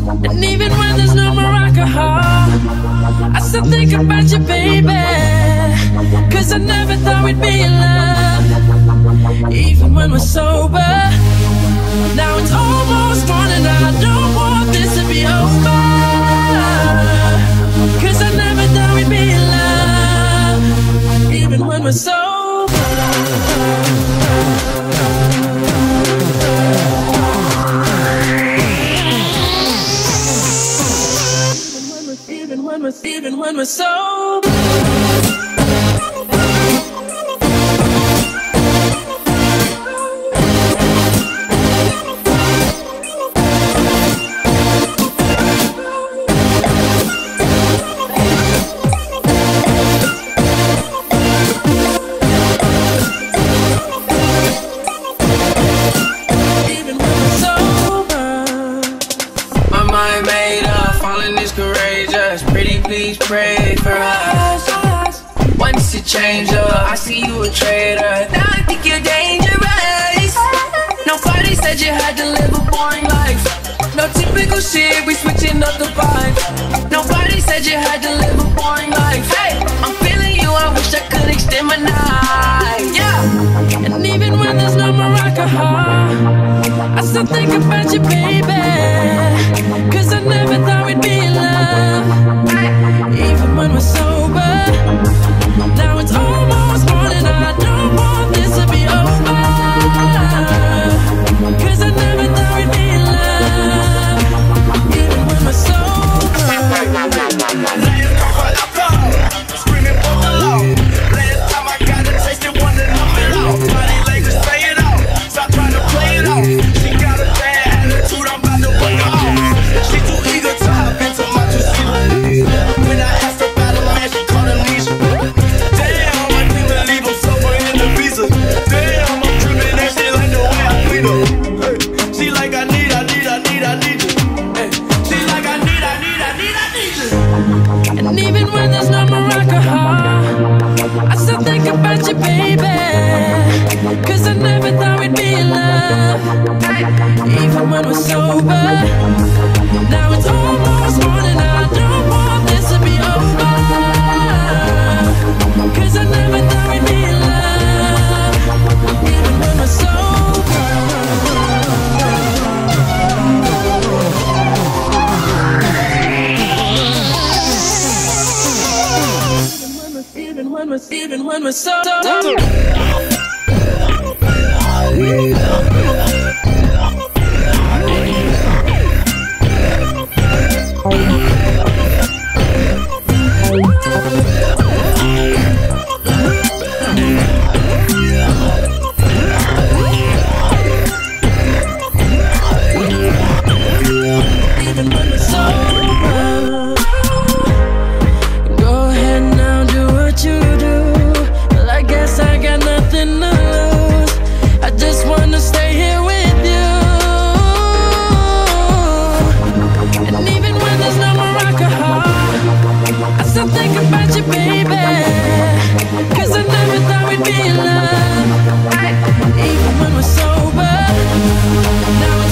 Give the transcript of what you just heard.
And even when there's no more alcohol, I still think about you, baby. Cause I never thought we'd be in love, even when we're sober. Now it's almost gone and I don't want this to be over. Cause I never thought we'd be in love, even when we're sober. Even when we're sober. Please pray for us. Once you change up, I see you a traitor. Now I think you're dangerous. Nobody said you had to live a boring life. No typical shit, we switching up the vibe. Nobody said you had to live a boring life. Hey, I'm feeling you, I wish I could extend my night. Yeah. And even when there's no more alcohol, I still think about you, baby. Cause I never thought we'd be in love, even when we're sober. Now it's almost morning, I don't want this to be over. Cause I never thought we'd be in love, even when we're sober. Last call for alcohol, screaming for the law. Last time I got a taste, it wanted to numb it off. Body language, say it all, stop trying to play it off. She got a bad attitude, I'm about to fuck her off. She too eager to hop into my two-seater. When I asked her about a man, she called amnesia. Damn, I can't believe I'm sober in the visa. Damn, I'm tripping that shit like the way I clean up. Hey, she like I need you. Hey, she like I need you. And even when there's no more alcohol, I still think about you, baby. Cause I never thought we'd be in love, even when we're sober. Now it's almost morning, I don't want this to be over. Cause I never thought we'd be in love, even when we're sober. Even when we're sober. Even when we're sober, now